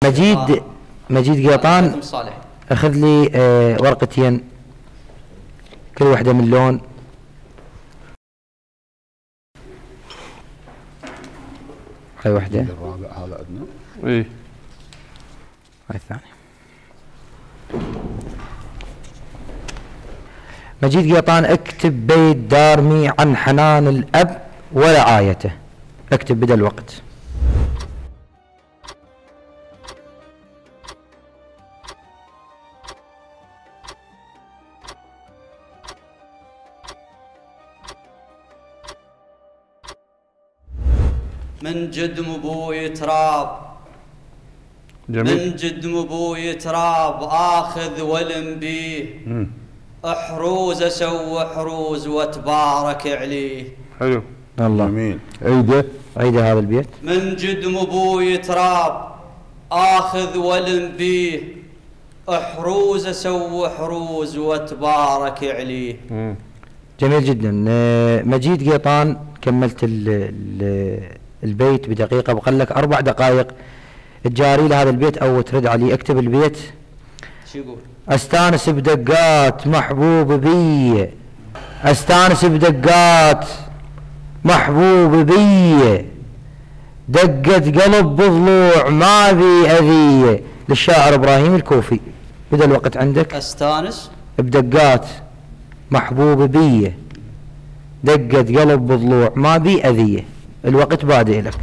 مجيد قيطان، اخذ لي ورقتين كل واحدة من لون. هاي واحدة. الرابع هذا عندنا. ايه. هاي الثانية. مجيد قيطان، اكتب بيت دارمي عن حنان الأب ورعايته. اكتب بدل الوقت. من جدم ابوي تراب، جميل. من جدم ابوي تراب اخذ ولم بيه، احروز اسوي حروز واتبارك عليه. حلو. الله. جميل. عيده هذا البيت. من جدم ابوي تراب اخذ ولم بيه، احروز اسوي حروز واتبارك عليه. جميل جدا. مجيد قيطان، كملت البيت بدقيقة، بقى لك 4 دقائق تجاري لهذا البيت او ترد عليه. اكتب البيت. شو يقول؟ استانس بدقات محبوب بي، استانس بدقات محبوب بي، دقت قلب بضلوع ما بي اذيه. للشاعر ابراهيم الكوفي. بدأ الوقت عندك. استانس بدقات محبوب بي، دقت قلب بضلوع ما بي اذيه. الوقت بادئ لك.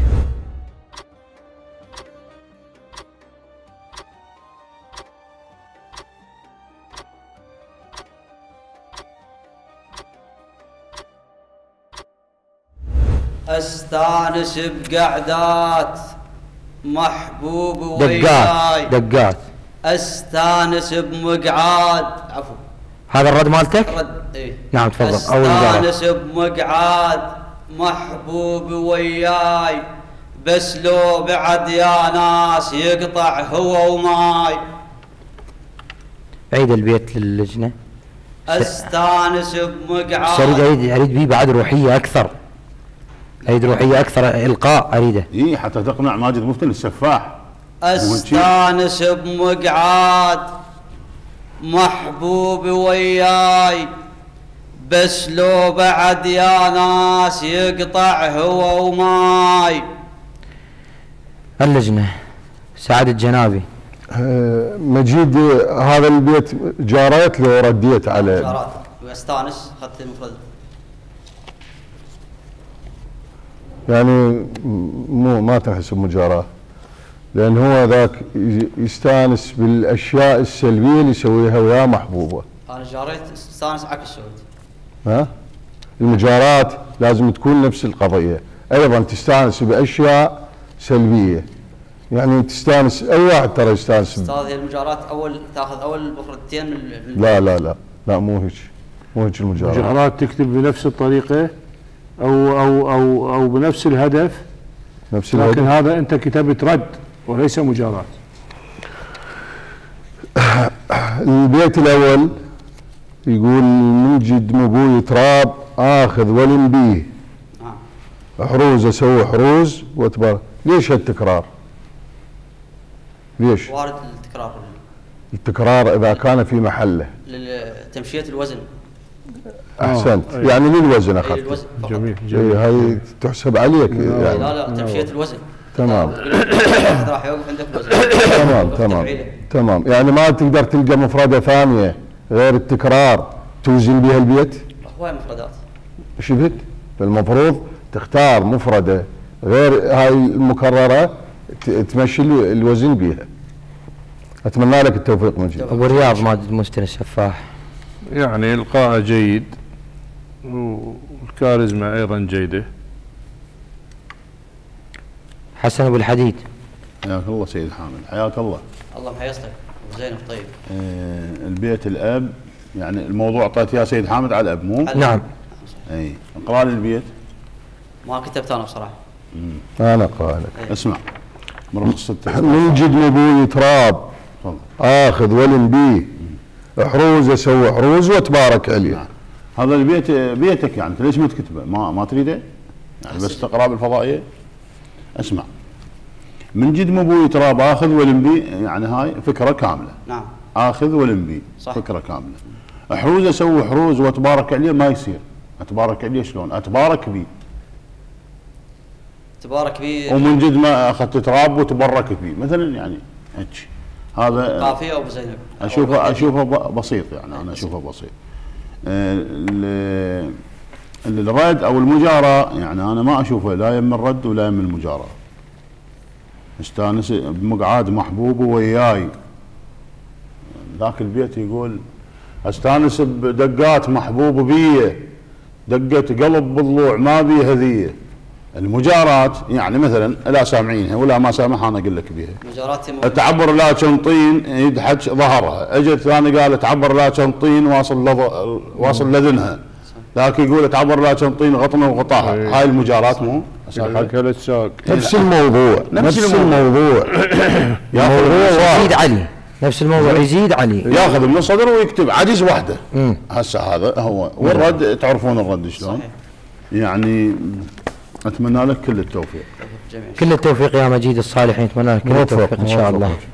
استانس بقعدات محبوب وياي، دقات. استانس بمقعاد، عفوا هذا الرد مالتك؟ رد. ايه نعم تفضل. اول مقعد. استانس بمقعاد محبوب وياي، بس لو بعد يا ناس يقطع هو وماي. عيد البيت للجنة. استانس بمقعاد. اريد بيه بعد روحية اكثر. اريد روحية اكثر، القاء اريده. اي حتى تقنع ماجد مفتن السفاح. استانس بمقعاد محبوب وياي، بس لو بعد يا ناس يقطع هو وماي. اللجنة. سعد الجنابي. مجيد، هذا البيت جاريت لو رديت عليه. جارات واستانس اخذت المفرد. يعني ما تحسب مجاراة، لأن هو ذاك يستانس بالأشياء السلبية اللي يسويها ويا محبوبه. أنا جاريت استانس عكس سويت. ها؟ المجارات لازم تكون نفس القضية، أيضا تستانس بأشياء سلبية. يعني تستانس، أي واحد ترى يستانس. أستاذ، هي المجارات تاخذ أول مفردتين من لا لا لا لا، مو هيك المجارات. المجارات تكتب بنفس الطريقة أو بنفس الهدف. نفس الهدف. لكن هذا أنت كتبت رد وليس مجارات. البيت الأول يقول من جد مبوي تراب آخذ ولم بيه، حروز أسوي حروز وتبارك. ليش هالتكرار؟ ليش؟ وارد التكرار. التكرار إذا كان في محله. لتمشية الوزن. أحسنت. يعني للوزن أخذت. الوزن فقط. جميل جميل. هاي تحسب عليك يعني. لا تمشية الوزن. تمام. راح يوقف عندك الوزن. تمام. يعني ما تقدر تلقى مفردة ثانية غير التكرار توزن بها البيت؟ هواي مفردات. شفت؟ المفروض تختار مفردة غير هاي المكررة تمشي الوزن بها. أتمنى لك التوفيق مجيد. أبو الرياض ماجد مفتن السفاح. يعني إلقاء جيد والكاريزما أيضا جيدة. حسن أبو الحديد. حياك الله سيد حامد. حياك الله. الله محيصتك وزينب. طيب. البيت الأب، يعني الموضوع أعطيت يا سيد حامد على الأب مو؟ نعم. اي اقرا لي البيت. ما كتبت انا بصراحه. انا اقرا لك. اسمع مرخص من جد ابوي تراب اخذ ولم بيه، حروز اسوي حروز وتبارك عليه. نعم. هذا البيت بيتك، يعني انت ليش ما تكتبه؟ ما تريده؟ يعني بس تقرا بالفضائيه. اسمع، من جد مو بوي تراب اخذ والمبي، يعني هاي فكره كامله. نعم. اخذ والمبي صح. فكره كامله. حروز اسوي حروز واتبارك عليه ما يصير. اتبارك عليه شلون؟ اتبارك بيه. تبارك بيه. ومن جد ما اخذت تراب وتبركت بيه مثلا، يعني هيك. هذا قافيه ابو زينب. اشوفه بسيط، يعني انا اشوفه بسيط. الرد او المجاراه يعني انا ما اشوفه لا يم الرد ولا يم المجاراه. استانس بمقعد محبوب وياي، ذاك البيت يقول استانس بدقات محبوب بيه، دقة قلب بالضلوع ما بي هذيه. المجارات يعني مثلا لا سامعينها ولا ما سامعها انا اقول لك بيها. مجارات تعبر لا طين يدحج ظهرها، اجت ثاني قال تعبر لا طين واصل لذنها، ذاك يقول تعبر لا طين غطنا وغطاها. هاي المجارات مو حكى للساق نفس الموضوع نفس الموضوع يزيد عليه نفس الموضوع يزيد عليه، ياخذ من الصدر ويكتب عجز وحده. هسه هذا هو. والرد تعرفون الرد شلون؟ صحيح. يعني اتمنى لك كل التوفيق. جميل. كل التوفيق يا مجيد الصالحين، نتمنى لك كل التوفيق ان شاء الله.